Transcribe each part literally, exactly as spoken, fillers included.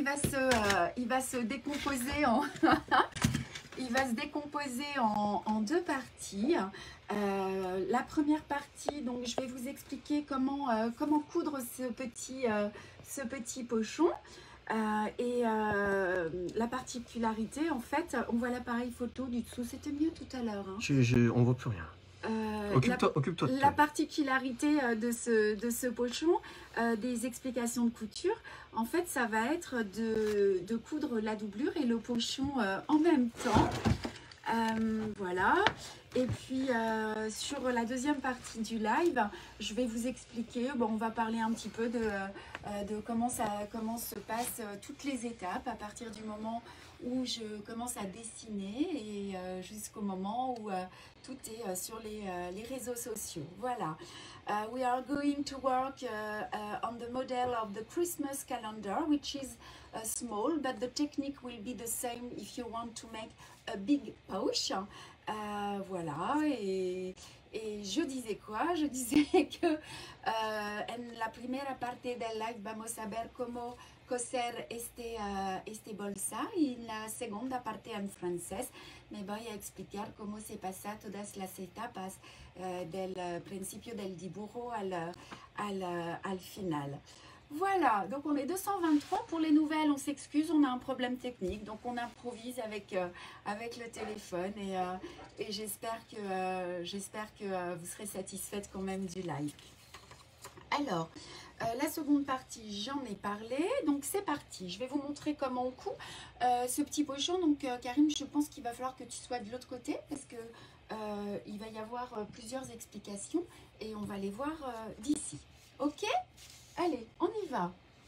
il va se, euh, il va se décomposer en, il va se décomposer en, en deux parties. Euh, la première partie, donc je vais vous expliquer comment, euh, comment coudre ce petit, euh, ce petit pochon. Euh, et euh, la particularité, en fait, on voit l'appareil photo du dessous. C'était mieux tout à l'heure. Hein. Je, je, on voit plus rien. Euh, Occupe-toi, la, occupe-toi de la toi. particularité de ce, de ce pochon, euh, des explications de couture, en fait, ça va être de, de coudre la doublure et le pochon euh, en même temps. Euh, voilà. Et puis euh, sur la deuxième partie du live, je vais vous expliquer, bon, on va parler un petit peu de, euh, de comment, ça, comment se passent euh, toutes les étapes à partir du moment où je commence à dessiner et euh, jusqu'au moment où euh, tout est euh, sur les, euh, les réseaux sociaux. Voilà. Uh, we are going to work uh, uh, on the model of the Christmas calendar, which is uh, small, but the technique will be the same if you want to make a big pouch. Uh, voilà, et, et je disais quoi? Je disais que uh, en la primera parte del live vamos a ver cómo coser este, uh, este bolsa y en la segunda parte en francés me voy a explicar cómo se pasa todas las etapas uh, del principio del dibujo al, al, al final. Voilà, donc on est deux cent vingt-trois. Pour les nouvelles, on s'excuse, on a un problème technique. Donc on improvise avec, euh, avec le téléphone. Et, euh, et j'espère que, euh, j'espère que euh, vous serez satisfaite quand même du live. Alors, euh, la seconde partie, j'en ai parlé. Donc c'est parti, je vais vous montrer comment on coud euh, ce petit pochon. Donc euh, Karim, je pense qu'il va falloir que tu sois de l'autre côté. Parce que euh, il va y avoir euh, plusieurs explications. Et on va les voir euh, d'ici. Ok ? Allez, on y va.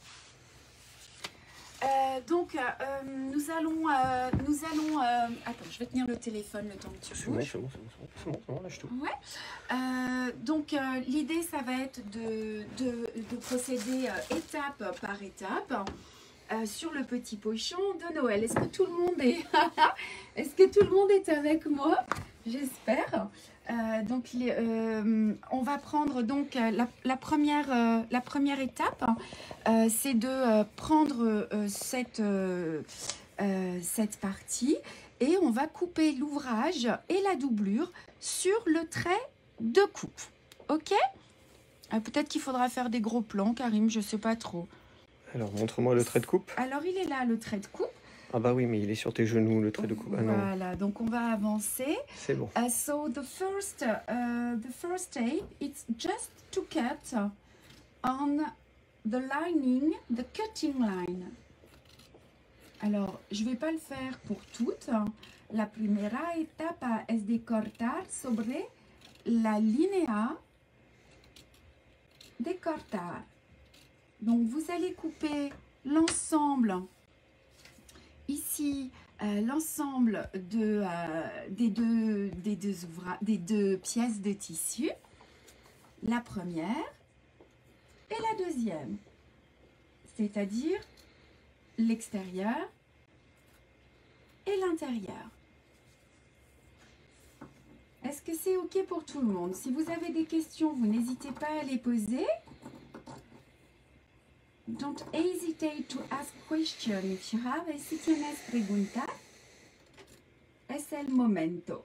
Euh, donc, euh, nous allons... Euh, nous allons euh... Attends, je vais tenir le téléphone le temps que tu bouges. C'est bon, c'est bon, c'est bon, c'est bon, c'est bon, lâche tout. Ouais. Euh, donc, euh, l'idée, ça va être de, de, de procéder euh, étape par étape euh, sur le petit pochon de Noël. Est-ce que tout le monde est... Est-ce que tout le monde est avec moi? J'espère. Euh, donc, les, euh, on va prendre donc euh, la, la, première, euh, la première étape, euh, c'est de euh, prendre euh, cette, euh, euh, cette partie et on va couper l'ouvrage et la doublure sur le trait de coupe. Ok? euh, Peut-être qu'il faudra faire des gros plans, Karim, je ne sais pas trop. Alors, montre-moi le trait de coupe. Alors, il est là, le trait de coupe. Ah bah oui, mais il est sur tes genoux, le trait de coupe. Ah non. Voilà, donc on va avancer. C'est bon. Uh, so the first, uh, the first step, it's just to cut on the lining, the cutting line. Alors, je ne vais pas le faire pour toutes. La primera etapa es de cortar sobre la línea de cortar. Donc, vous allez couper l'ensemble ici, euh, l'ensemble de, euh, des, deux, des, deux ouvra des deux pièces de tissu, la première et la deuxième, c'est-à-dire l'extérieur et l'intérieur. Est-ce que c'est OK pour tout le monde? Si vous avez des questions, vous n'hésitez pas à les poser. Don't hesitate to ask questions if you have. Y si tienes preguntas, es el momento.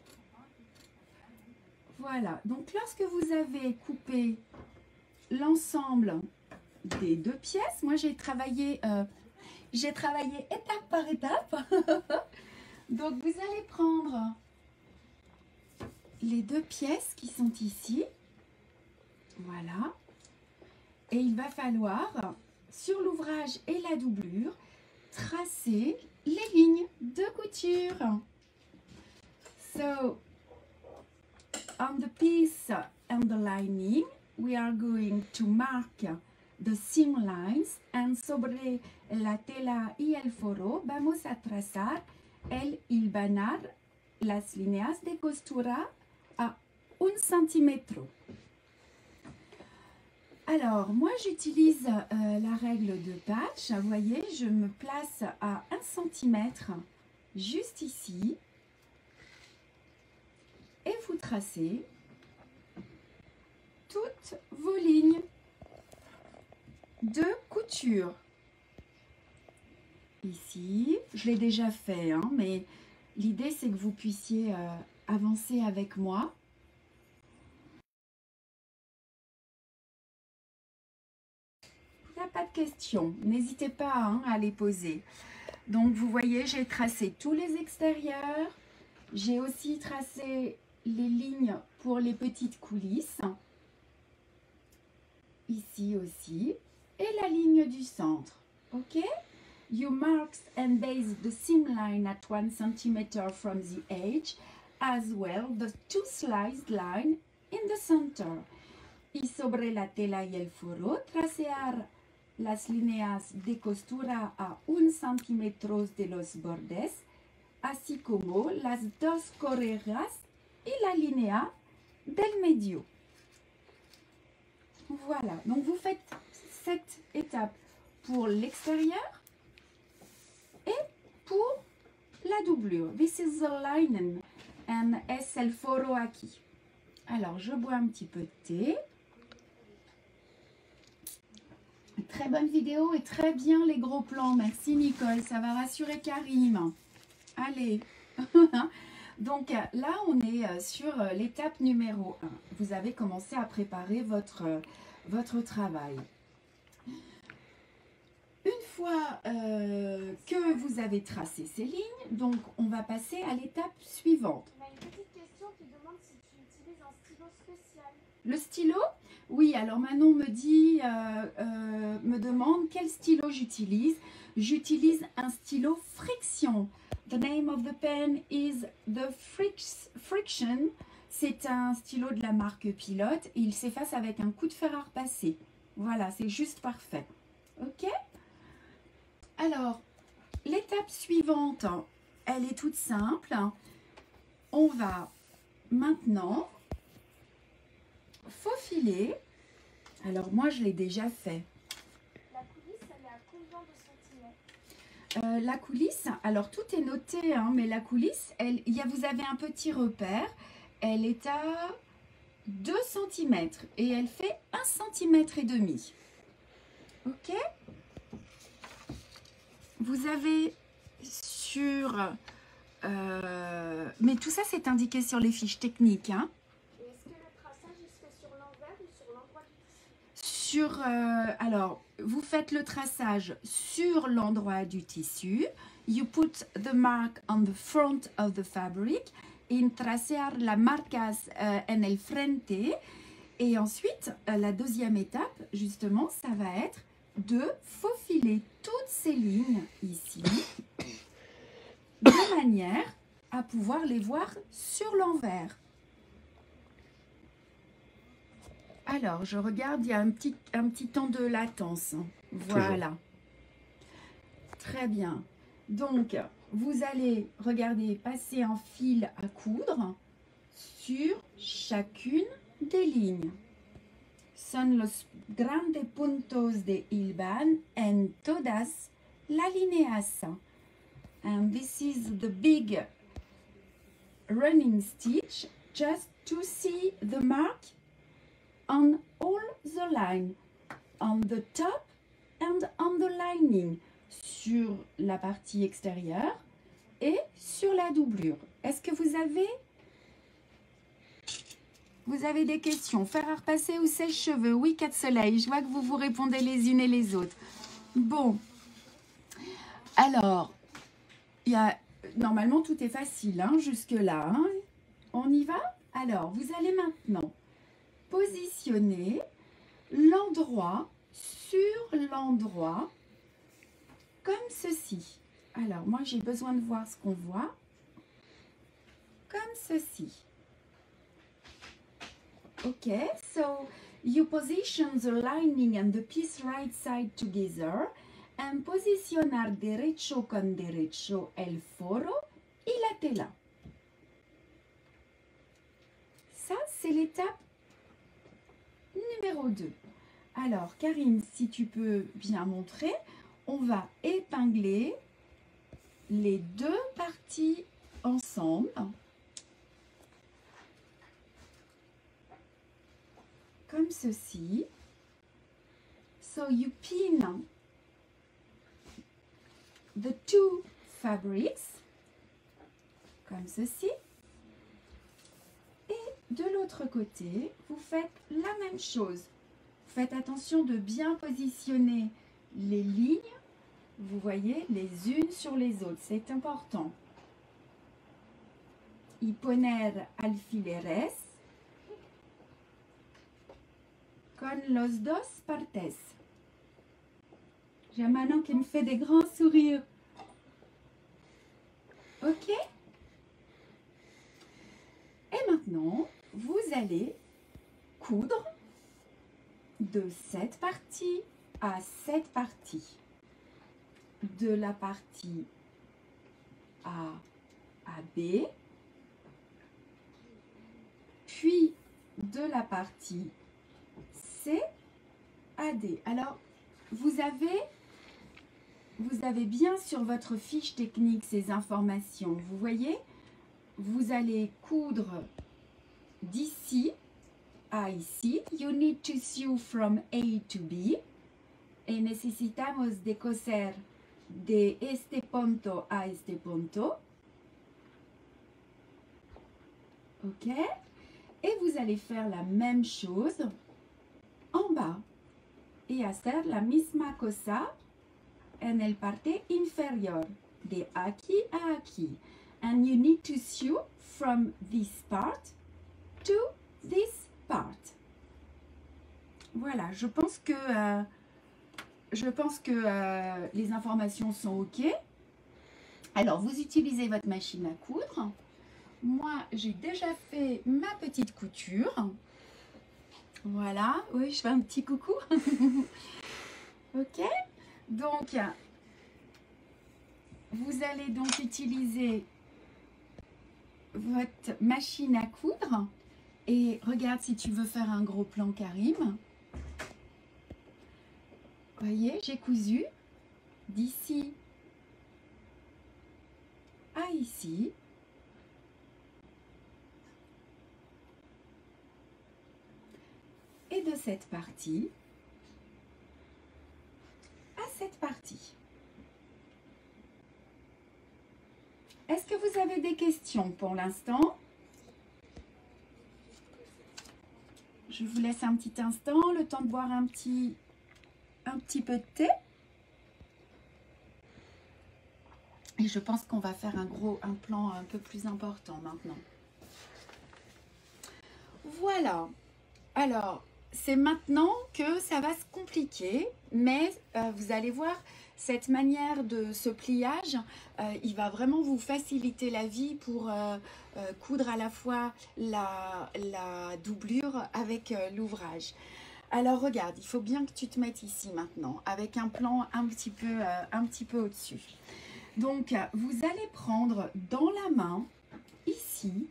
Voilà. Donc, lorsque vous avez coupé l'ensemble des deux pièces, moi j'ai travaillé, euh, j'ai travaillé étape par étape. Donc, vous allez prendre les deux pièces qui sont ici. Voilà. Et il va falloir, sur l'ouvrage et la doublure, tracer les lignes de couture. So, on the piece and the lining, we are going to mark the seam lines, and sobre la tela y el forro vamos a trazar el hilvanar las líneas de costura a un centímetro. Alors, moi, j'utilise euh, la règle de patch. Vous voyez, je me place à un centimètre juste ici. Et vous tracez toutes vos lignes de couture. ici. Je l'ai déjà fait, hein, mais l'idée c'est que vous puissiez euh, avancer avec moi. Il n'y a pas de questions, n'hésitez pas hein, à les poser. Donc vous voyez, j'ai tracé tous les extérieurs. J'ai aussi tracé les lignes pour les petites coulisses. Ici aussi. Et la ligne du centre. Ok? You mark and base the seam line at one centimeter from the edge, as well the two sliced line in the center. Y sobre la tela y el foro, tracear las líneas de costura a un centímetro de los bordes, así como las dos correas y la línea del medio. Voilà, donc vous faites cette étape pour l'extérieur et pour la doublure. This is the lining and es el foro aquí. Alors, je bois un petit peu de thé. Très bonne vidéo et très bien les gros plans. Merci Nicole, ça va rassurer Karim. Allez. Donc là, on est sur l'étape numéro un. Vous avez commencé à préparer votre, votre travail. Une fois euh, que vous avez tracé ces lignes, donc on va passer à l'étape suivante. On a une petite question qui demande si tu utilises un stylo spécial. Le stylo? Oui, alors Manon me dit, euh, euh, me demande quel stylo j'utilise. J'utilise un stylo friction. The name of the pen is the Friction. C'est un stylo de la marque Pilote et il s'efface avec un coup de fer à repasser. Voilà, c'est juste parfait. Ok? Alors, l'étape suivante, elle est toute simple. On va maintenant faufiler. Alors, moi, je l'ai déjà fait. La coulisse, elle est à combien de centimètres? Euh, la coulisse, alors tout est noté, hein, mais la coulisse, elle, y a, vous avez un petit repère. Elle est à deux centimètres et elle fait un centimètre et demi. Ok? Vous avez sur... Euh, mais tout ça, c'est indiqué sur les fiches techniques. Hein. Et est-ce que le traçage, il se fait sur l'envers ou sur l'endroit du tissu? Sur, euh, alors, vous faites le traçage sur l'endroit du tissu. You put the mark on the front of the fabric. In tracear la marcas euh, en el frente. Et ensuite, euh, la deuxième étape, justement, ça va être de faufiler toutes ces lignes ici, de manière à pouvoir les voir sur l'envers. Alors, je regarde, il y a un petit, un petit temps de latence. Voilà. Toujours. Très bien. Donc, vous allez, regarder, passer un fil à coudre sur chacune des lignes. Son los grandes puntos de hilvan en todas las líneas. And this is the big running stitch just to see the mark on all the line, on the top and on the lining, sur la partie extérieure et sur la doublure. Est-ce que vous avez Vous avez des questions? Fer à repasser ou sèche-cheveux? Oui, quatre soleils. Je vois que vous vous répondez les unes et les autres. Bon. Alors, il y a, normalement, tout est facile hein, jusque-là. Hein. On y va? Alors, vous allez maintenant positionner l'endroit sur l'endroit comme ceci. Alors, moi, j'ai besoin de voir ce qu'on voit. Comme ceci. Okay, so you position the lining and the piece right side together and posicionar derecho con derecho el foro y la tela. Ça, c'est l'étape numéro deux. Alors, Karine, si tu peux bien montrer, on va épingler les deux parties ensemble. Comme ceci. So you pin the two fabrics, comme ceci. Et de l'autre côté, vous faites la même chose. Faites attention de bien positionner les lignes, vous voyez, les unes sur les autres, c'est important. Y poner alfileres con los dos partes. J'ai Manon qui me fait des grands sourires. Ok? Et maintenant, vous allez coudre de cette partie à cette partie. De la partie A à B. Puis de la partie C à D. Alors, vous avez, vous avez bien sur votre fiche technique ces informations. Vous voyez, vous allez coudre d'ici à ici. You need to sew from A to B. Et necesitamos de coser de este punto a este punto. Ok? Et vous allez faire la même chose en bas. Y hacer la misma cosa en el parte inferior. De aquí a aquí. And you need to sew from this part to this part. Voilà, je pense que, euh, je pense que euh, les informations sont OK. Alors, vous utilisez votre machine à coudre. Moi, j'ai déjà fait ma petite couture. Voilà, oui, je fais un petit coucou. OK. Donc, vous allez donc utiliser votre machine à coudre. Et regarde si tu veux faire un gros plan, Karim. Voyez, j'ai cousu d'ici à ici. Et de cette partie à cette partie. Est-ce que vous avez des questions pour l'instant? Je vous laisse un petit instant, le temps de boire un petit, un petit peu de thé. Et je pense qu'on va faire un gros, un plan un peu plus important maintenant. Voilà. Alors, c'est maintenant que ça va se compliquer, mais euh, vous allez voir, cette manière de ce pliage, euh, il va vraiment vous faciliter la vie pour euh, euh, coudre à la fois la, la doublure avec euh, l'ouvrage. Alors regarde, il faut bien que tu te mettes ici maintenant, avec un plan un petit peu, euh, un petit peu au-dessus. Donc, vous allez prendre dans la main, ici,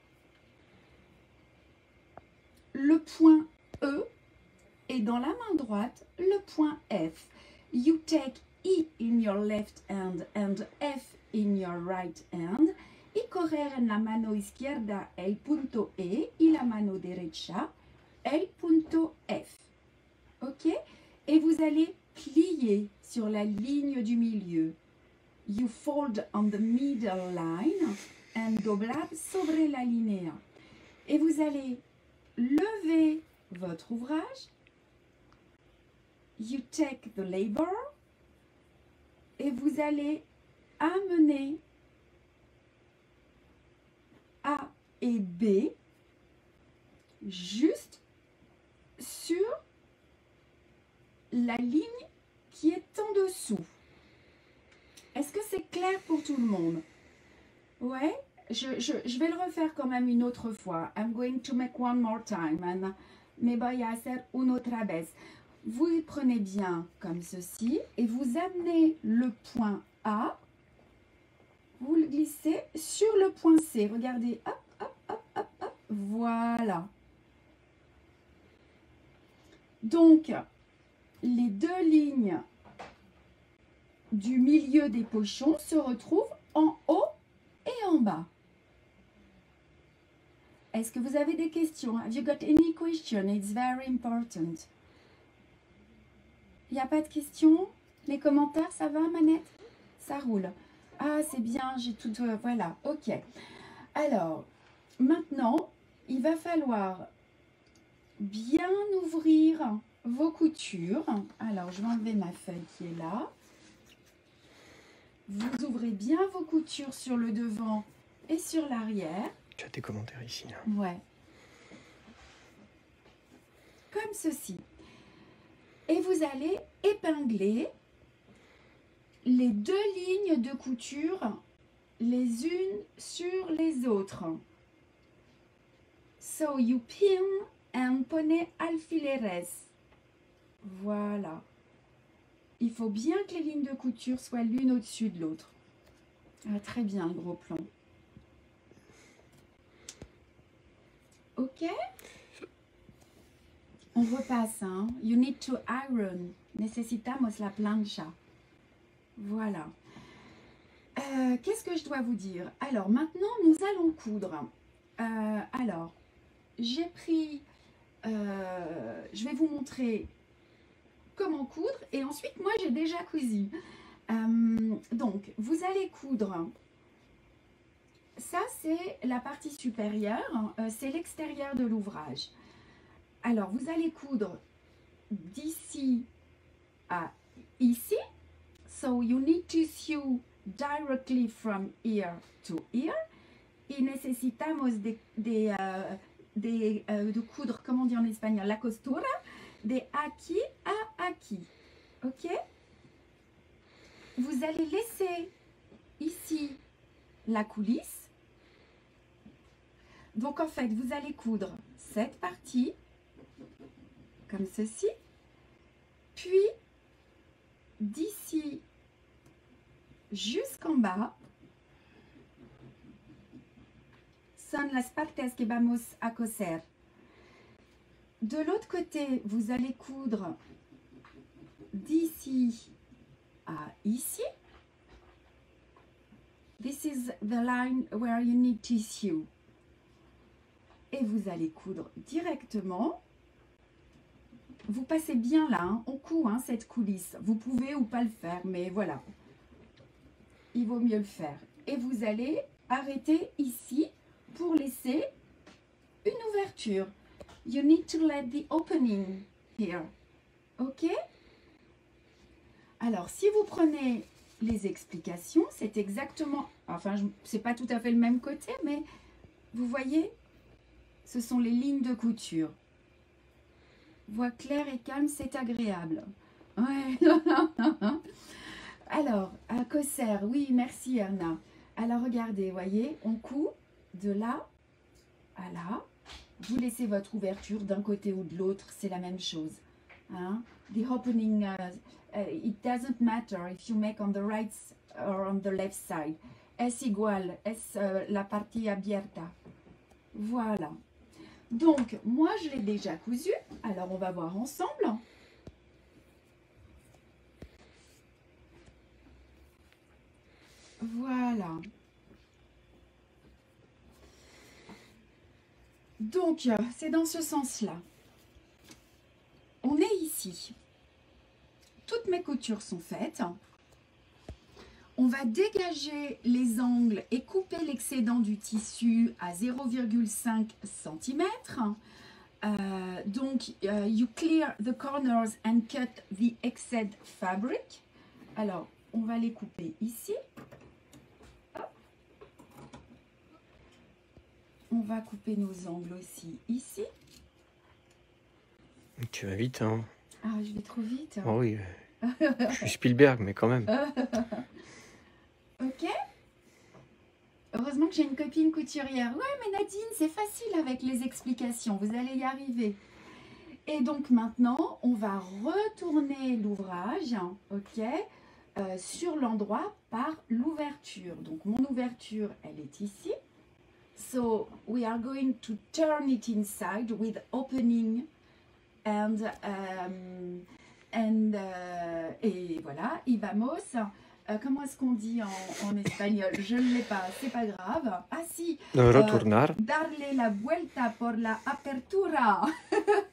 le point E et dans la main droite, le point F. You take E in your left hand and F in your right hand y correr en la mano izquierda el punto E y la mano derecha el punto F. Ok? Et vous allez plier sur la ligne du milieu. You fold on the middle line and doblar sobre la línea. Et vous allez lever votre ouvrage. You take the labor. Et vous allez amener A et B juste sur la ligne qui est en dessous. Est-ce que c'est clair pour tout le monde? Ouais, je, je, je vais le refaire quand même une autre fois. I'm going to make one more time. And me voy a hacer una otra vez. Vous y prenez bien comme ceci et vous amenez le point A, vous le glissez sur le point C. Regardez, hop, hop, hop, hop, hop, voilà. Donc, les deux lignes du milieu des pochons se retrouvent en haut et en bas. Est-ce que vous avez des questions? Have you got any question? It's very important. Il n'y a pas de questions? Les commentaires, ça va, Manette? Ça roule. Ah, c'est bien, j'ai tout... euh, voilà, ok. Alors, maintenant, il va falloir bien ouvrir vos coutures. Alors, je vais enlever ma feuille qui est là. Vous ouvrez bien vos coutures sur le devant et sur l'arrière. Tu as tes commentaires ici. Là. Ouais. Comme ceci. Et vous allez épingler les deux lignes de couture les unes sur les autres. So you pin and pone alfileres. Voilà. Il faut bien que les lignes de couture soient l'une au-dessus de l'autre. Ah, très bien, le gros plan. Ok. On repasse. Hein. You need to iron. Necesitamos la plancha. Voilà. Euh, Qu'est-ce que je dois vous dire? Alors, maintenant, nous allons coudre. Euh, alors, j'ai pris... Euh, je vais vous montrer comment coudre. Et ensuite, moi, j'ai déjà cousu. Euh, donc, vous allez coudre. Ça, c'est la partie supérieure. Euh, c'est l'extérieur de l'ouvrage. Alors, vous allez coudre d'ici à ici. So, you need to sew directly from here to here. Y necesitamos de, de, uh, de, uh, de coudre, comment on dit en espagnol, la costura, de aquí à aquí. Ok? Vous allez laisser ici la coulisse. Donc, en fait, vous allez coudre cette partie, comme ceci. Puis, d'ici jusqu'en bas, son las partes que vamos a coser. De l'autre côté, vous allez coudre d'ici à ici. This is the line where you need to sew. Et vous allez coudre directement. Vous passez bien là, hein, on coud hein, cette coulisse. Vous pouvez ou pas le faire, mais voilà. Il vaut mieux le faire. Et vous allez arrêter ici pour laisser une ouverture. You need to let the opening here. Ok? Alors, si vous prenez les explications, c'est exactement... Enfin, c'est pas tout à fait le même côté, mais vous voyez, ce sont les lignes de couture. Voix claire et calme, c'est agréable. Ouais. Alors, à coser, oui, merci Erna. Alors, regardez, voyez, on coud de là à là. Vous laissez votre ouverture d'un côté ou de l'autre, c'est la même chose. Hein? The opening, uh, uh, it doesn't matter if you make on the right or on the left side. Es igual, es uh, la partie abierta. Voilà. Donc, moi, je l'ai déjà cousu. Alors, on va voir ensemble. Voilà. Donc, c'est dans ce sens-là. On est ici. Toutes mes coutures sont faites. On va dégager les angles et couper l'excédent du tissu à zéro virgule cinq centimètres. Euh, donc, uh, you clear the corners and cut the excess fabric. Alors, on va les couper ici. Hop. On va couper nos angles aussi ici. Tu vas vite, hein? Ah, je vais trop vite. Oh oui. Je suis Spielberg, mais quand même. Ok. Heureusement que j'ai une copine couturière. Ouais, mais Nadine, c'est facile avec les explications. Vous allez y arriver. Et donc maintenant, on va retourner l'ouvrage, ok, euh, sur l'endroit par l'ouverture. Donc mon ouverture, elle est ici. So we are going to turn it inside with opening and um, and uh, et voilà, y vamos. Euh, comment est-ce qu'on dit en, en espagnol? Je ne l'ai pas, c'est pas grave. Ah si, Retournar. Euh, darle la vuelta por la apertura.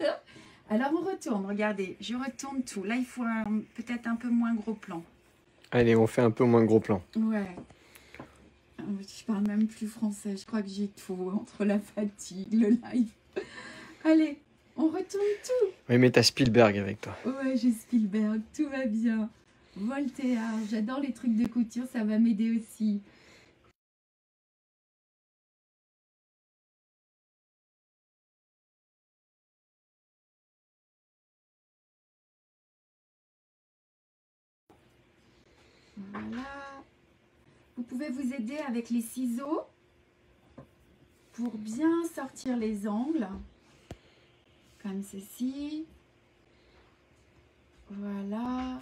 Alors on retourne, regardez, je retourne tout. Là, il faut peut-être un peu moins gros plan. Allez, on fait un peu moins gros plan. Ouais. Euh, Je parle même plus français. Je crois que j'ai tout entre la fatigue, le live. Allez, on retourne tout. Oui, mais t'as Spielberg avec toi. Ouais, j'ai Spielberg, tout va bien. Voltaire, j'adore les trucs de couture, ça va m'aider aussi. Voilà. Vous pouvez vous aider avec les ciseaux pour bien sortir les angles. Comme ceci. Voilà.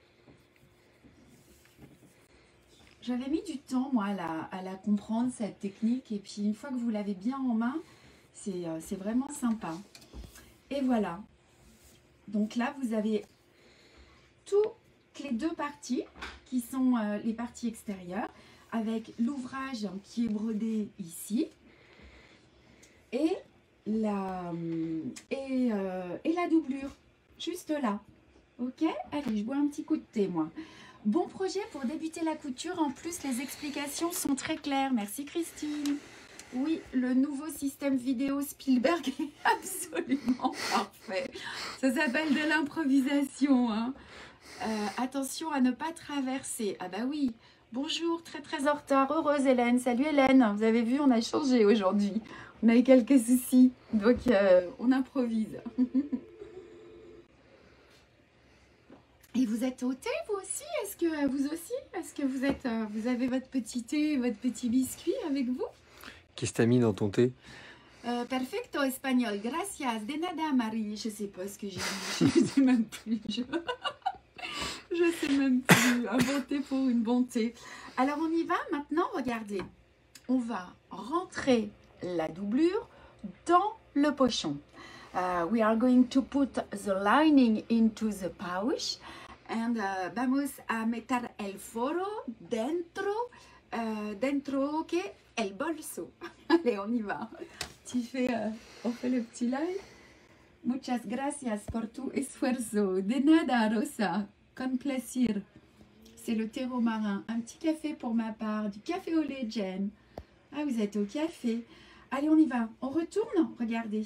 J'avais mis du temps, moi, à la, à la comprendre, cette technique. Et puis, une fois que vous l'avez bien en main, c'est euh, c'est vraiment sympa. Et voilà. Donc là, vous avez toutes les deux parties qui sont euh, les parties extérieures avec l'ouvrage qui est brodé ici et la, et, euh, et la doublure juste là. Ok? Allez, je bois un petit coup de thé, moi. Bon projet pour débuter la couture. En plus, les explications sont très claires. Merci, Christine. Oui, le nouveau système vidéo Spielberg est absolument parfait. Ça s'appelle de l'improvisation. Hein. Euh, attention à ne pas traverser. Ah bah oui. Bonjour, très très en retard. Heureuse Hélène. Salut Hélène. Vous avez vu, on a changé aujourd'hui. On a eu quelques soucis. Donc, euh, on improvise. Et vous êtes au thé, vous aussi? Est-ce que vous aussi? Est-ce que vous êtes, euh, vous avez votre petit thé, votre petit biscuit avec vous? Qu'est-ce que t'as mis dans ton thé? Euh, perfecto espagnol, gracias, de nada, Marie. Je sais pas ce que j'ai dit, je sais même plus. Je... je sais même plus. Un bon thé pour une bonté. Alors on y va maintenant, regardez. On va rentrer la doublure dans le pochon. Uh, we are going to put the lining into the pouch. And uh, vamos a meter el foro dentro, uh, dentro que el bolso. Allez, on y va. Tu fais, euh, on fait le petit live. Muchas gracias por tu esfuerzo. De nada, Rosa. Con plaisir. C'est le terreau marin. Un petit café pour ma part. Du café au lait, Jen. Ah, vous êtes au café. Allez, on y va. On retourne. Regardez.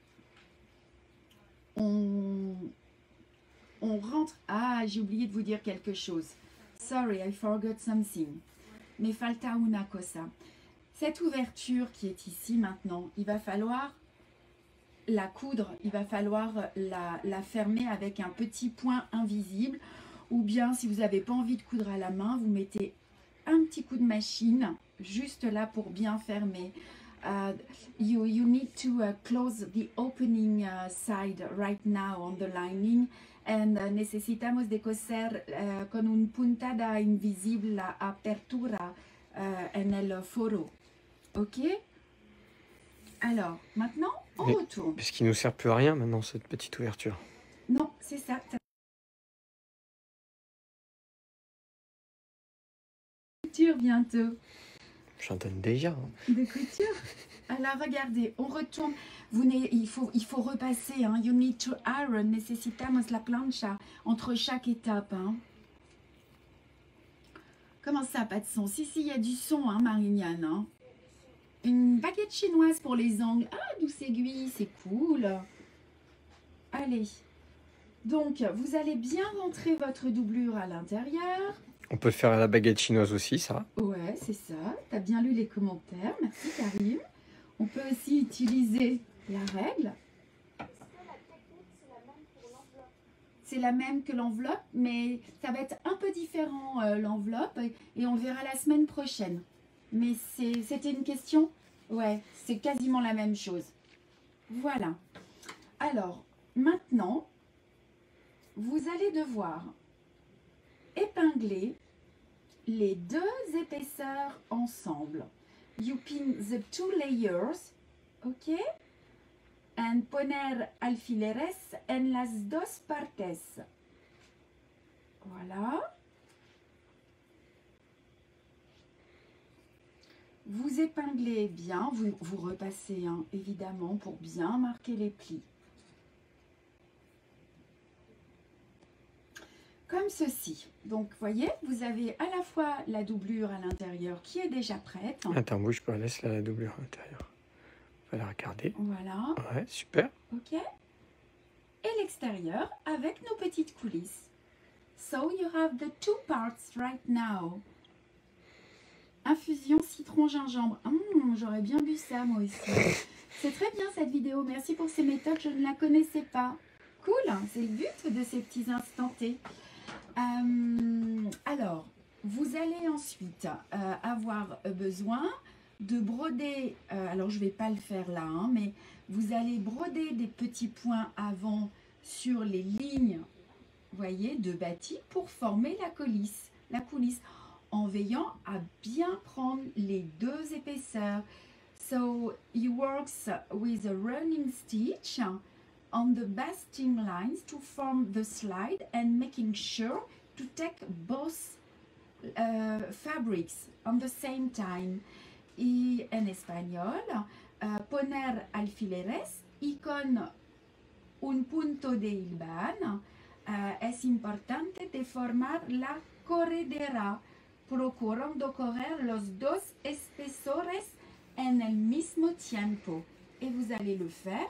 On... On rentre. Ah, j'ai oublié de vous dire quelque chose. Sorry, I forgot something. Me falta una cosa. Cette ouverture qui est ici maintenant, il va falloir la coudre. Il va falloir la, la fermer avec un petit point invisible. Ou bien, si vous n'avez pas envie de coudre à la main, vous mettez un petit coup de machine juste là pour bien fermer. Uh, you, you need to uh, close the opening uh, side right now on the lining. And uh, necesitamos de coser uh, con un puntada invisible la apertura uh, en el foro. Ok? Alors, maintenant, on Mais, retourne. Parce qu'il ne nous sert plus à rien maintenant, cette petite ouverture. Non, c'est ça. Couture bientôt. J'en donne déjà. Hein. De couture. Alors, regardez, on retourne. Vous il, faut, il faut repasser. Hein. You need to iron. Necesitamos la plancha entre chaque étape. Hein. Comment ça, pas de son? Si, si, il y a du son, hein, Marignane. Hein. Une baguette chinoise pour les angles. Ah, douce aiguille, c'est cool. Allez. Donc, vous allez bien rentrer votre doublure à l'intérieur. On peut le faire à la baguette chinoise aussi, ça. Ouais, c'est ça. Tu as bien lu les commentaires. Merci, Karim. On peut aussi utiliser la règle. Est-ce que la technique, c'est la même pour l'enveloppe? C'est la même que l'enveloppe, mais ça va être un peu différent, euh, l'enveloppe. Et, et on le verra la semaine prochaine. Mais c'était une question? Ouais, c'est quasiment la même chose. Voilà. Alors, maintenant, vous allez devoir épingler les deux épaisseurs ensemble. You pin the two layers, ok? And poner alfileres en las dos partes. Voilà. Vous épinglez bien, vous, vous repassez hein, évidemment pour bien marquer les plis. Comme comme ceci. Donc, vous voyez, vous avez à la fois la doublure à l'intérieur qui est déjà prête. Attends, bouge pas, laisse la doublure à l'intérieur. On va la regarder. Voilà. Ouais, super. Ok. Et l'extérieur avec nos petites coulisses. So, you have the two parts right now. Infusion citron-gingembre. Hum, j'aurais bien bu ça, moi aussi. C'est très bien cette vidéo. Merci pour ces méthodes, je ne la connaissais pas. Cool, hein, c'est le but de ces petits instants T. Euh, alors, vous allez ensuite euh, avoir besoin de broder, euh, alors je ne vais pas le faire là, hein, mais vous allez broder des petits points avant sur les lignes, voyez, de bâti pour former la coulisse, la coulisse, en veillant à bien prendre les deux épaisseurs. So, you works with a running stitch on the basting lines to form the slide and making sure to take both uh, fabrics on the same time. Y en español, uh, poner alfileres y con un punto de hilvan uh, es importante de formar la corredera, procurando correr los dos espesores en el mismo tiempo. Et vous allez le faire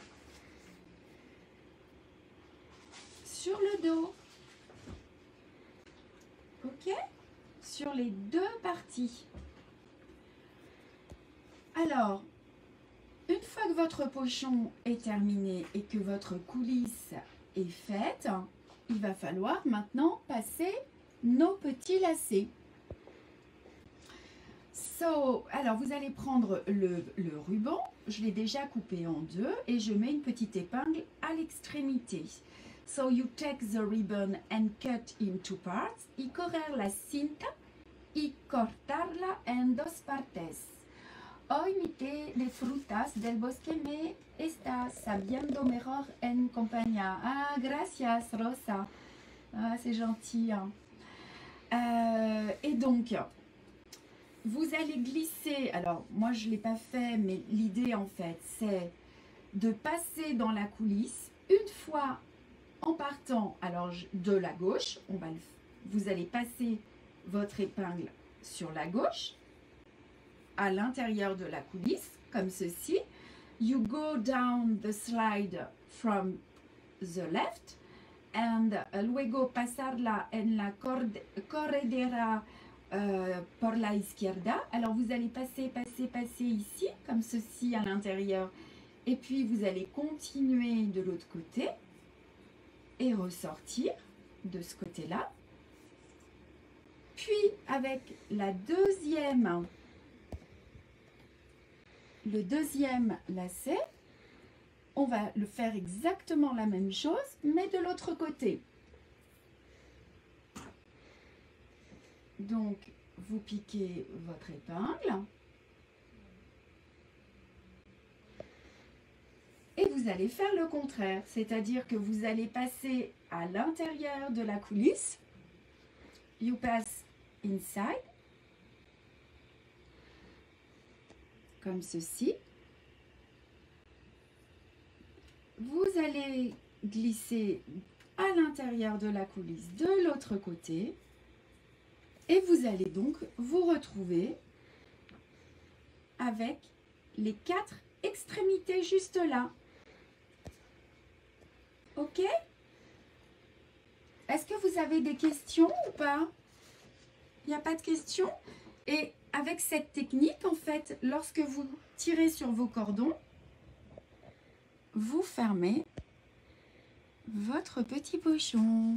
sur le dos. Ok? Sur les deux parties. Alors, une fois que votre pochon est terminé et que votre coulisse est faite, il va falloir maintenant passer nos petits lacets. So, alors, vous allez prendre le, le ruban, je l'ai déjà coupé en deux et je mets une petite épingle à l'extrémité. So, you take the ribbon and cut in two parts y correr la cinta y cortarla en dos partes. Hoy mité de frutas del bosque me está sabiendo mejor en compañía. Ah, gracias, Rosa. Ah, c'est gentil. Hein. Euh, et donc, vous allez glisser. Alors, moi, je ne l'ai pas fait, mais l'idée, en fait, c'est de passer dans la coulisse une fois en partant. Alors, de la gauche, on va le, vous allez passer votre épingle sur la gauche, à l'intérieur de la coulisse, comme ceci. You go down the slide from the left and luego pasarla en la corredera uh, por la izquierda. Alors vous allez passer, passer, passer ici, comme ceci à l'intérieur. Et puis vous allez continuer de l'autre côté et ressortir de ce côté-là. Puis avec la deuxième le deuxième lacet, on va le faire exactement la même chose, mais de l'autre côté. Donc, vous piquez votre épingle. Et vous allez faire le contraire, c'est-à-dire que vous allez passer à l'intérieur de la coulisse. You pass inside. Comme ceci. Vous allez glisser à l'intérieur de la coulisse de l'autre côté et vous allez donc vous retrouver avec les quatre extrémités juste là. Ok? Est-ce que vous avez des questions ou pas? Il n'y a pas de questions? Et avec cette technique, en fait, lorsque vous tirez sur vos cordons, vous fermez votre petit pochon.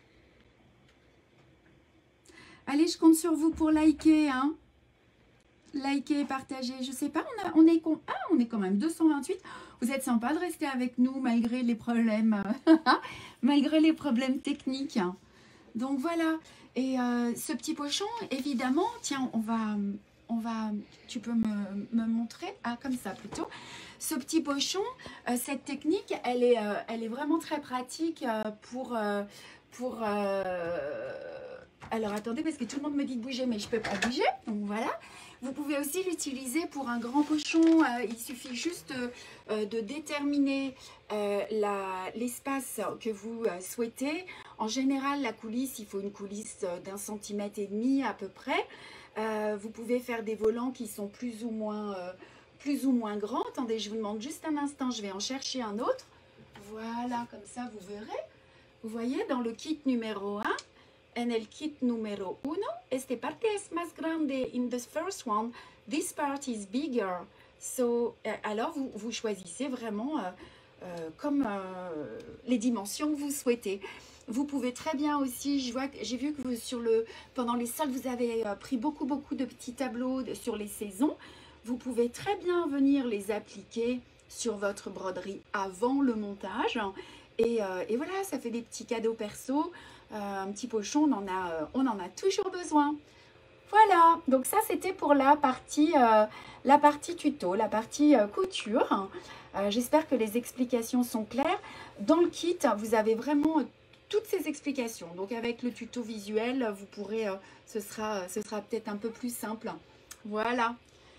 Allez, je compte sur vous pour liker, hein. Liker, partager. Je sais pas, on, a, on, est, ah, on est quand même deux cent vingt-huit. Vous êtes sympa de rester avec nous malgré les problèmes, malgré les problèmes techniques. Donc voilà. Et euh, ce petit pochon, évidemment, tiens, on va, on va, tu peux me, me montrer, ah, comme ça plutôt. Ce petit pochon, euh, cette technique, elle est, euh, elle est vraiment très pratique euh, pour, euh, pour euh, alors attendez, parce que tout le monde me dit de bouger, mais je ne peux pas bouger, donc voilà. Vous pouvez aussi l'utiliser pour un grand pochon. Euh, il suffit juste euh, de déterminer euh, l'espace que vous euh, souhaitez. En général, la coulisse, il faut une coulisse d'un centimètre et demi à peu près. Euh, vous pouvez faire des volants qui sont plus ou moins, euh, plus ou moins grands. Attendez, je vous demande juste un instant, je vais en chercher un autre. Voilà, comme ça vous verrez. Vous voyez, dans le kit numéro un, en el kit numéro uno, este parte es más grande. In the first one, this part is bigger. So, euh, alors, vous, vous choisissez vraiment euh, euh, comme euh, les dimensions que vous souhaitez. Vous pouvez très bien aussi, je vois, j'ai vu que vous, sur le, pendant les soldes, vous avez euh, pris beaucoup, beaucoup de petits tableaux de, sur les saisons. Vous pouvez très bien venir les appliquer sur votre broderie avant le montage. Et, euh, et voilà, ça fait des petits cadeaux perso. Euh, un petit pochon, on en a, euh, on en a toujours besoin. Voilà, donc ça c'était pour la partie, euh, la partie tuto, la partie euh, couture. Euh, J'espère que les explications sont claires. Dans le kit, vous avez vraiment toutes ces explications. Donc avec le tuto visuel, vous pourrez, euh, ce sera, ce sera peut-être un peu plus simple. Voilà.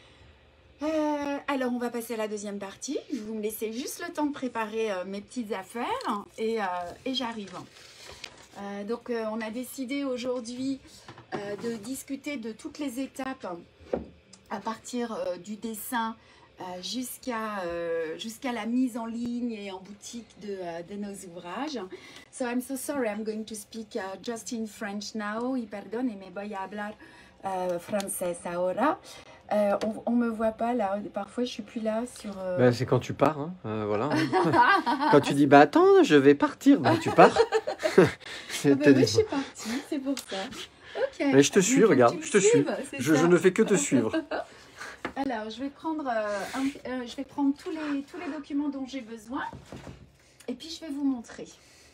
Euh, alors, on va passer à la deuxième partie. Vous me laissez juste le temps de préparer euh, mes petites affaires et, euh, et j'arrive. Euh, donc, euh, on a décidé aujourd'hui euh, de discuter de toutes les étapes à partir euh, du dessin euh, jusqu'à euh, jusqu'à la mise en ligne et en boutique de, euh, de nos ouvrages. So, I'm so sorry, I'm going to speak uh, just in French now. Y perdone, voy a hablar uh, francés ahora. Euh, on, on me voit pas là, parfois je suis plus là sur... Euh... Ben, c'est quand tu pars, hein. euh, voilà. Hein. Quand tu dis, bah attends, je vais partir, ben, tu pars. Ben oui, je suis partie, c'est pour ça. Ok. Mais je te suis, regarde, je te suis. Je, je ne fais que te suivre. Alors, je vais prendre, euh, un, euh, je vais prendre tous, les, tous les documents dont j'ai besoin et puis je vais vous montrer.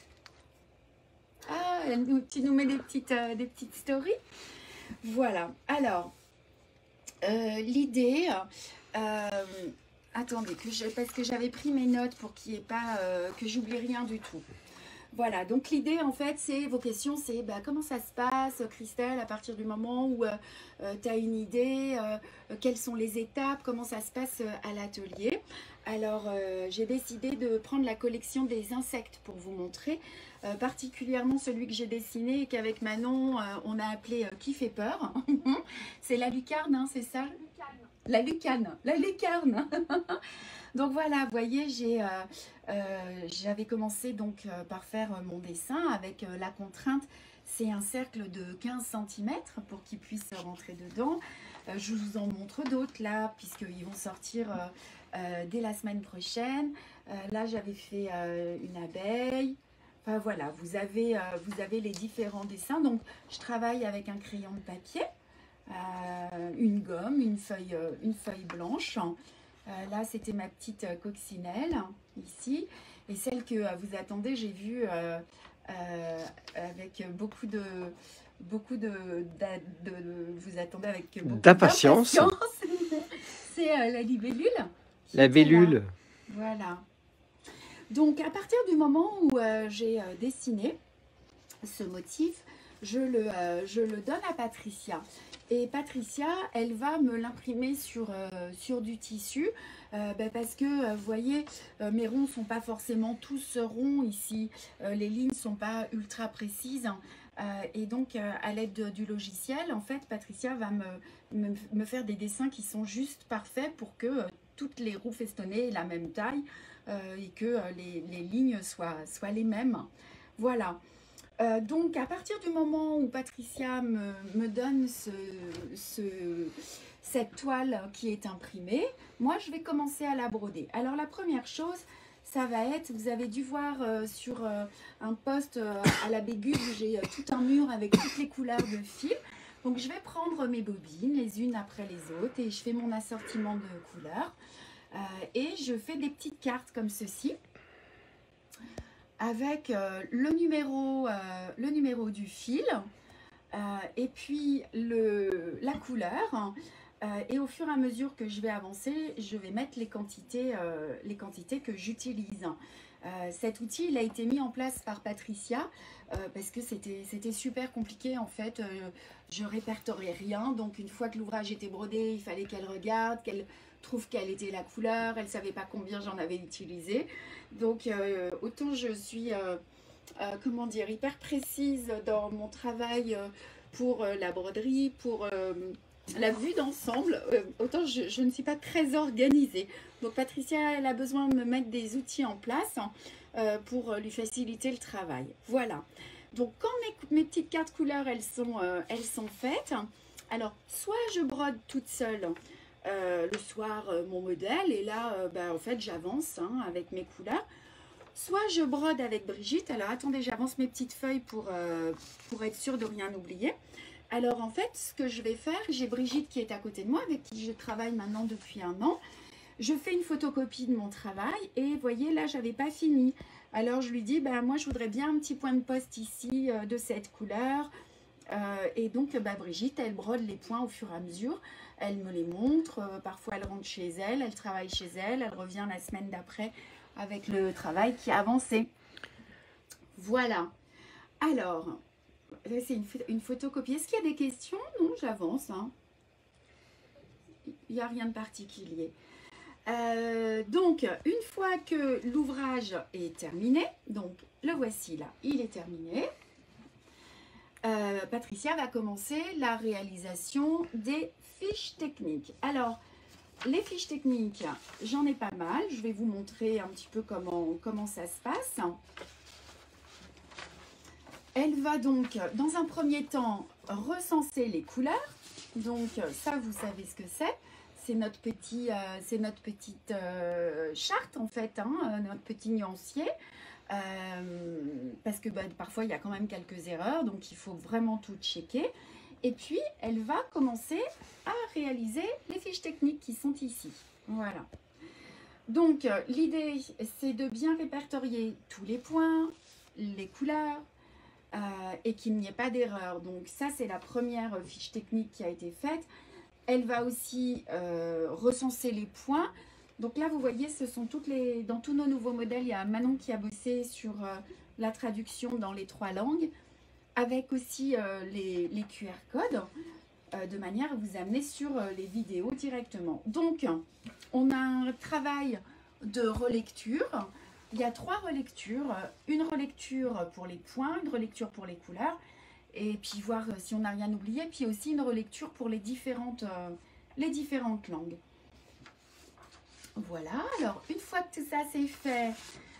Ah, elle nous, tu nous mets des petites, euh, des petites stories. Voilà, alors... Euh, l'idée, euh, attendez, que je, parce que j'avais pris mes notes pour qu'il n'y ait pas, euh, que j'oublie rien du tout. Voilà, donc l'idée en fait, c'est vos questions, c'est bah, comment ça se passe, Christelle, à partir du moment où euh, euh, tu as une idée, euh, quelles sont les étapes, comment ça se passe à l'atelier. Alors, euh, j'ai décidé de prendre la collection des insectes pour vous montrer, euh, particulièrement celui que j'ai dessiné et qu'avec Manon, euh, on a appelé euh, Qui fait peur. C'est la lucarne, hein, c'est ça? La lucane, la lucarne. Donc voilà, vous voyez, j'ai, euh, euh, j'avais commencé donc euh, par faire euh, mon dessin avec euh, la contrainte, c'est un cercle de quinze centimètres pour qu'il puisse rentrer dedans. Euh, je vous en montre d'autres là, puisqu'ils vont sortir euh, euh, dès la semaine prochaine. Euh, là, j'avais fait euh, une abeille. Enfin voilà, vous avez, euh, vous avez les différents dessins. Donc, je travaille avec un crayon de papier, euh, une gomme, une feuille, euh, une feuille blanche. Euh, là, c'était ma petite euh, coccinelle, ici. Et celle que euh, vous attendez, j'ai vu euh, euh, avec beaucoup de... Beaucoup de, de, de, de vous attendez avec beaucoup d'impatience. C'est euh, la libellule. La bellule. Voilà. Donc, à partir du moment où euh, j'ai euh, dessiné ce motif, je le, euh, je le donne à Patricia. Et Patricia, elle va me l'imprimer sur, euh, sur du tissu euh, bah parce que, euh, vous voyez, euh, mes ronds ne sont pas forcément tous ronds ici. Euh, les lignes ne sont pas ultra précises. Hein. Euh, et donc, euh, à l'aide du logiciel, en fait, Patricia va me, me, me faire des dessins qui sont juste parfaits pour que euh, toutes les roues festonnées aient la même taille euh, et que euh, les, les lignes soient, soient les mêmes. Voilà. Euh, donc, à partir du moment où Patricia me, me donne ce, ce, cette toile qui est imprimée, moi, je vais commencer à la broder. Alors, la première chose, ça va être, vous avez dû voir euh, sur euh, un post euh, à la Bégude où j'ai euh, tout un mur avec toutes les couleurs de fil. Donc, je vais prendre mes bobines les unes après les autres et je fais mon assortiment de couleurs. Euh, et je fais des petites cartes comme ceci. Avec euh, le, numéro, euh, le numéro du fil euh, et puis le, la couleur. Euh, et au fur et à mesure que je vais avancer, je vais mettre les quantités, euh, les quantités que j'utilise. Euh, cet outil, il a été mis en place par Patricia euh, parce que c'était c'était super compliqué en fait. Euh, je répertoriais rien, donc une fois que l'ouvrage était brodé, il fallait qu'elle regarde, qu'elle trouve quelle était la couleur. Elle ne savait pas combien j'en avais utilisé. Donc euh, autant je suis, euh, euh, comment dire, hyper précise dans mon travail euh, pour euh, la broderie, pour euh, la vue d'ensemble, euh, autant je, je ne suis pas très organisée. Donc Patricia, elle a besoin de me mettre des outils en place hein, euh, pour lui faciliter le travail. Voilà. Donc quand mes, mes petites cartes couleurs, elles sont, euh, elles sont faites, alors soit je brode toute seule euh, le soir euh, mon modèle, et là, euh, bah, en fait, j'avance hein, avec mes couleurs. Soit je brode avec Brigitte. Alors attendez, j'avance mes petites feuilles pour, euh, pour être sûre de rien oublier. Alors en fait, ce que je vais faire, j'ai Brigitte qui est à côté de moi, avec qui je travaille maintenant depuis un an. Je fais une photocopie de mon travail et vous voyez, là, j'avais pas fini. Alors je lui dis, ben, moi, je voudrais bien un petit point de poste ici euh, de cette couleur. Euh, et donc, bah, Brigitte, elle brode les points au fur et à mesure. Elle me les montre. Euh, parfois, elle rentre chez elle, elle travaille chez elle. Elle revient la semaine d'après avec le travail qui a avancé. Voilà. Alors, là, c'est une, une photocopie. Est-ce qu'il y a des questions? Non, j'avance. Hein. Il n'y a rien de particulier. Euh, donc, une fois que l'ouvrage est terminé, donc le voici là, il est terminé. Euh, Patricia va commencer la réalisation des fiches techniques. Alors, les fiches techniques, j'en ai pas mal. Je vais vous montrer un petit peu comment, comment ça se passe. Elle va donc, dans un premier temps, recenser les couleurs. Donc, ça, vous savez ce que c'est. C'est notre, petit, euh, c'est notre petite euh, charte, en fait, hein, notre petit nuancier. Euh, parce que bah, parfois, il y a quand même quelques erreurs. Donc, il faut vraiment tout checker. Et puis, elle va commencer à réaliser les fiches techniques qui sont ici. Voilà. Donc, euh, l'idée, c'est de bien répertorier tous les points, les couleurs, euh, et qu'il n'y ait pas d'erreur. Donc, ça, c'est la première fiche technique qui a été faite. Elle va aussi euh, recenser les points. Donc là, vous voyez, ce sont toutes les... Dans tous nos nouveaux modèles, il y a Manon qui a bossé sur euh, la traduction dans les trois langues, avec aussi euh, les, les Q R codes, euh, de manière à vous amener sur euh, les vidéos directement. Donc, on a un travail de relecture. Il y a trois relectures. Une relecture pour les points, une relecture pour les couleurs, et puis voir si on n'a rien oublié, puis aussi une relecture pour les différentes, euh, les différentes langues. Voilà, alors une fois que tout ça c'est fait,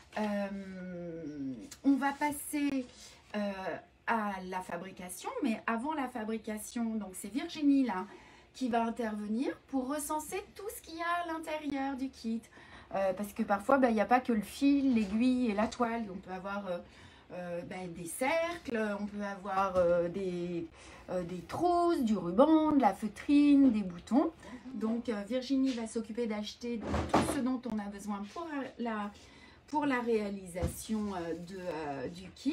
euh, on va passer euh, à la fabrication, mais avant la fabrication, donc c'est Virginie là qui va intervenir pour recenser tout ce qu'il y a à l'intérieur du kit. Euh, parce que parfois, ben, il n'y a pas que le fil, l'aiguille et la toile. On peut avoir euh, euh, ben, des cercles, on peut avoir euh, des, euh, des trousses, du ruban, de la feutrine, des boutons. Donc, euh, Virginie va s'occuper d'acheter tout ce dont on a besoin pour la, pour la réalisation euh, de, euh, du kit.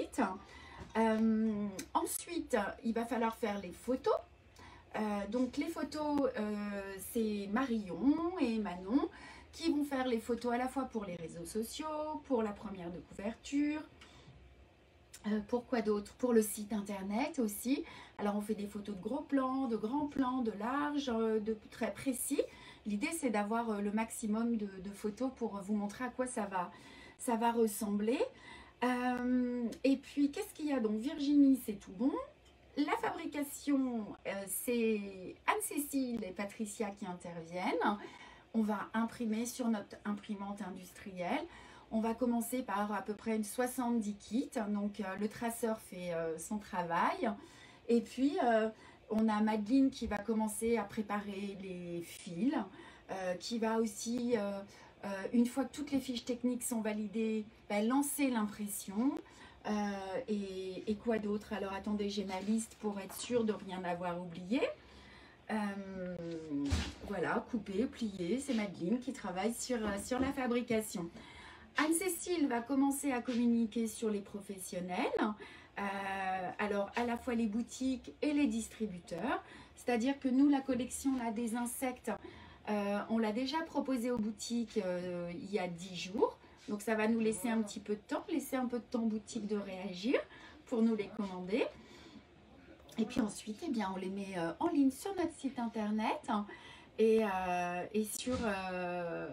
Euh, ensuite, il va falloir faire les photos. Euh, donc, les photos, euh, c'est Marion et Manon qui vont faire les photos à la fois pour les réseaux sociaux, pour la première de couverture, euh, pour quoi d'autre? Pour le site internet aussi. Alors on fait des photos de gros plans, de grands plans, de larges, euh, de très précis. L'idée c'est d'avoir euh, le maximum de, de photos pour vous montrer à quoi ça va, ça va ressembler. Euh, et puis qu'est-ce qu'il y a? Donc Virginie, c'est tout bon. La fabrication, euh, c'est Anne-Cécile et Patricia qui interviennent. On va imprimer sur notre imprimante industrielle. On va commencer par à peu près une soixante-dix kits. Donc, euh, le traceur fait euh, son travail. Et puis, euh, on a Madeleine qui va commencer à préparer les fils, euh, qui va aussi, euh, euh, une fois que toutes les fiches techniques sont validées, bah, lancer l'impression. Euh, et, et quoi d'autre? Alors, attendez, j'ai ma liste pour être sûre de rien avoir oublié. Euh, voilà, couper, plier, c'est Madeleine qui travaille sur, sur la fabrication. Anne-Cécile va commencer à communiquer sur les professionnels, euh, alors à la fois les boutiques et les distributeurs, c'est-à-dire que nous, la collection là, des insectes, euh, on l'a déjà proposée aux boutiques euh, il y a dix jours, Donc ça va nous laisser un petit peu de temps, laisser un peu de temps en boutique de réagir pour nous les commander. Et puis ensuite, eh bien, on les met euh, en ligne sur notre site internet et, euh, et, sur, euh,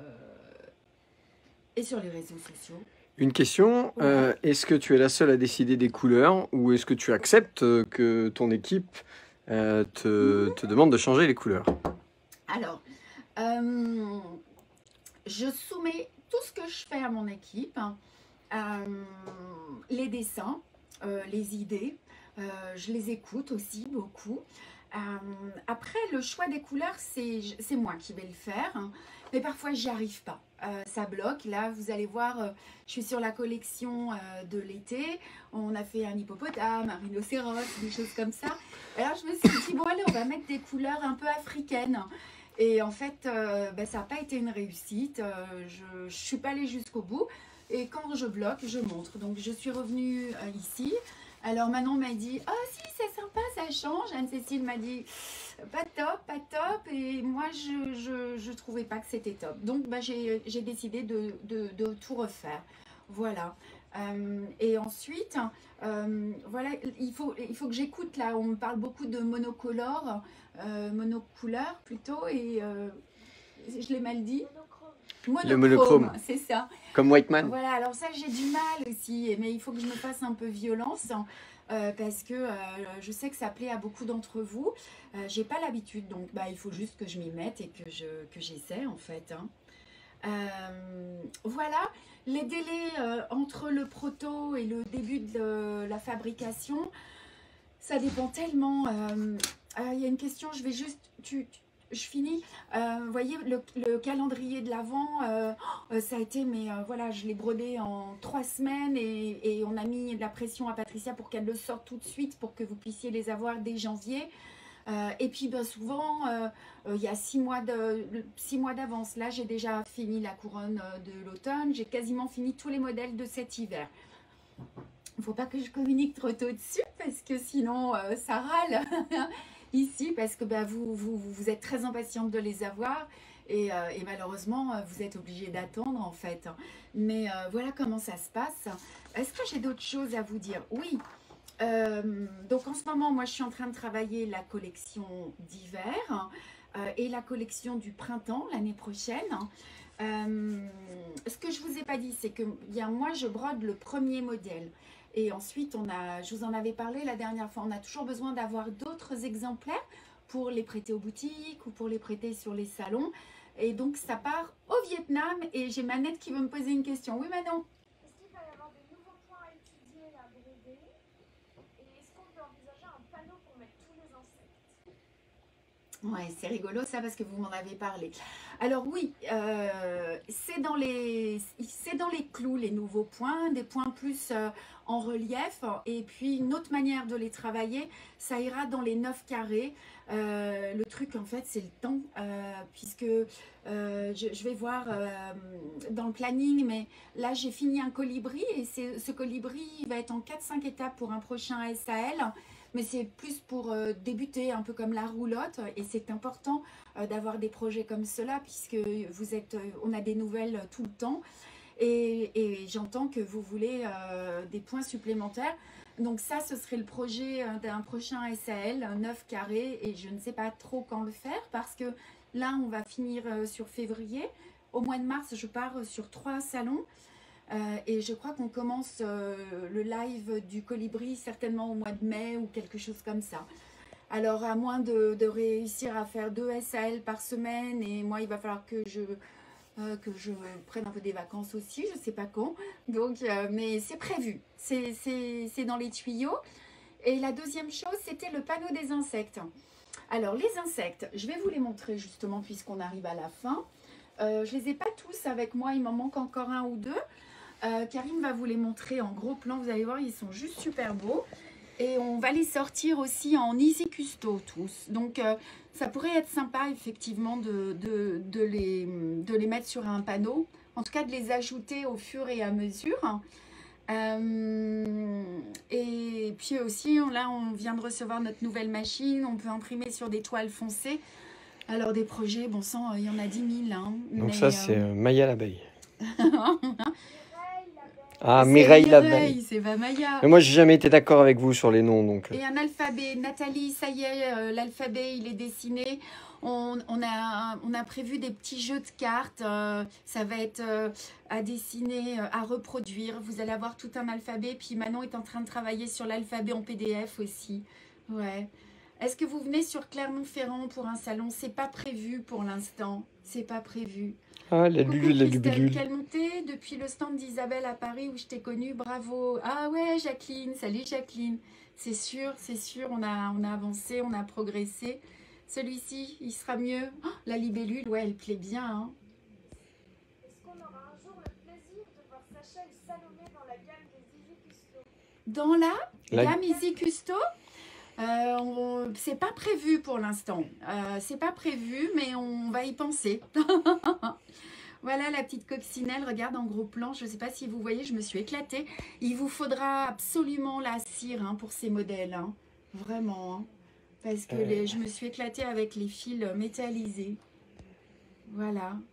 et sur les réseaux sociaux. Une question, Ouais. euh, est-ce que tu es la seule à décider des couleurs ou est-ce que tu acceptes euh, que ton équipe euh, te, te demande de changer les couleurs? Alors, euh, je soumets tout ce que je fais à mon équipe, euh, les dessins, euh, les idées, euh, je les écoute aussi beaucoup. Euh, après, le choix des couleurs, c'est c'est moi qui vais le faire, hein, mais parfois, j'y arrive pas. Euh, ça bloque. Là, vous allez voir, euh, je suis sur la collection euh, de l'été. On a fait un hippopotame, un rhinocéros, des choses comme ça. Alors, je me suis dit, bon, allez, on va mettre des couleurs un peu africaines. Et en fait, euh, ben, ça n'a pas été une réussite. Euh, je ne suis pas allée jusqu'au bout. Et quand je bloque, je montre. Donc, je suis revenue euh, ici. Alors, Manon m'a dit, « Oh, si, c'est sympa, ça change. » Anne-Cécile m'a dit, « Pas top, pas top. » Et moi, je ne trouvais pas que c'était top. Donc, ben, j'ai décidé de, de, de tout refaire. Voilà. Euh, et ensuite, euh, voilà, il faut, il faut que j'écoute. Là, on me parle beaucoup de monocolore. Euh, monocouleur plutôt, et euh, je l'ai mal dit. Monochrome. Le monochrome. C'est ça. Comme White Man. Voilà, alors ça j'ai du mal aussi, mais il faut que je me fasse un peu violence euh, parce que euh, je sais que ça plaît à beaucoup d'entre vous. Euh, j'ai pas l'habitude, donc bah, il faut juste que je m'y mette et que je que j'essaie en fait. Hein. Euh, voilà, les délais euh, entre le proto et le début de la fabrication, ça dépend tellement. Il euh, euh, y a une question, je vais juste, tu, tu, je finis. Euh, vous voyez, le, le calendrier de l'Avent, euh, oh, ça a été, mais euh, voilà, je l'ai brodé en trois semaines et, et on a mis de la pression à Patricia pour qu'elle le sorte tout de suite pour que vous puissiez les avoir dès janvier. Euh, et puis ben, souvent, il euh, euh, y a six mois d'avance. Là, j'ai déjà fini la couronne euh, de l'automne. J'ai quasiment fini tous les modèles de cet hiver. Il ne faut pas que je communique trop tôt dessus parce que sinon, euh, ça râle ici. Parce que ben, vous, vous, vous êtes très impatiente de les avoir. Et, euh, et malheureusement, vous êtes obligé d'attendre en fait. Mais euh, voilà comment ça se passe. Est-ce que j'ai d'autres choses à vous dire? Oui. Euh, donc en ce moment, moi je suis en train de travailler la collection d'hiver euh, et la collection du printemps l'année prochaine. Euh, ce que je vous ai pas dit, c'est que bien, moi je brode le premier modèle. Et ensuite, on a, je vous en avais parlé la dernière fois, on a toujours besoin d'avoir d'autres exemplaires pour les prêter aux boutiques ou pour les prêter sur les salons. Et donc ça part au Vietnam et j'ai Manette qui veut me poser une question. Oui Manon? Est-ce qu'il va y avoir de nouveaux points à étudier à broder? Et est-ce qu'on peut envisager un panneau pour mettre tous les insectes? Ouais, c'est rigolo ça parce que vous m'en avez parlé. Alors oui, euh, c'est dans les, c'est dans les clous les nouveaux points, des points plus euh, en relief. Et puis une autre manière de les travailler, ça ira dans les neuf carrés. Euh, le truc en fait c'est le temps, euh, puisque euh, je, je vais voir euh, dans le planning, mais là j'ai fini un colibri et ce colibri va être en quatre cinq étapes pour un prochain S A L. Mais c'est plus pour euh, débuter, un peu comme la roulotte. Et c'est important euh, d'avoir des projets comme cela, puisque vous êtes, euh, on a des nouvelles tout le temps. Et, et j'entends que vous voulez euh, des points supplémentaires. Donc ça, ce serait le projet euh, d'un prochain S A L, neuf carrés. Et je ne sais pas trop quand le faire, parce que là, on va finir euh, sur février. Au mois de mars, je pars sur trois salons. Euh, et je crois qu'on commence euh, le live du colibri certainement au mois de mai ou quelque chose comme ça. Alors à moins de, de réussir à faire deux S A L par semaine, et moi il va falloir que je, euh, que je prenne un peu des vacances aussi, je ne sais pas quand. Donc, euh, mais c'est prévu, c'est dans les tuyaux. Et la deuxième chose, c'était le panneau des insectes. Alors les insectes, je vais vous les montrer justement puisqu'on arrive à la fin. Euh, je ne les ai pas tous avec moi, il m'en manque encore un ou deux. Euh, Karine va vous les montrer en gros plan, vous allez voir, ils sont juste super beaux. Et on va les sortir aussi en Easy Custo tous. Donc euh, ça pourrait être sympa effectivement de, de, de, les, de les mettre sur un panneau. En tout cas de les ajouter au fur et à mesure. Euh, et puis aussi, là on vient de recevoir notre nouvelle machine. On peut imprimer sur des toiles foncées. Alors des projets, bon sang, il y en a dix mille. Hein, Donc mais, ça c'est euh, Maya l'abeille. Ah, C'est Mireille l'abeille. Mireille, c'est pas Maya. Mais moi, j'ai jamais été d'accord avec vous sur les noms, donc. Et un alphabet. Nathalie, ça y est, euh, l'alphabet, il est dessiné. On, on, a, on a prévu des petits jeux de cartes. euh, ça va être euh, à dessiner, euh, à reproduire. Vous allez avoir tout un alphabet. Puis Manon est en train de travailler sur l'alphabet en P D F aussi. Ouais. Est-ce que vous venez sur Clermont-Ferrand pour un salon? C'est pas prévu pour l'instant. C'est pas prévu. Ah, la Coucou lulu, la Christelle, lubulule. quelle montée depuis le stand d'Isabelle à Paris où je t'ai connue, bravo. Ah ouais, Jacqueline, salut Jacqueline. C'est sûr, c'est sûr, on a, on a avancé, on a progressé. Celui-ci, il sera mieux. Oh, la libellule, ouais, elle plaît bien. Hein. Est-ce qu'on aura un jour le plaisir de voir Sacha et Salomé dans la gamme des Easy Custo? Dans la, La- gamme Easy Custo, euh, on- c'est pas prévu pour l'instant. Euh, c'est pas prévu, mais on va y penser. Voilà la petite coccinelle, regarde en gros plan, je ne sais pas si vous voyez, je me suis éclatée. Il vous faudra absolument la cire hein, pour ces modèles, hein. Vraiment. Hein. Parce que les- je me suis éclatée avec les fils métallisés. Voilà.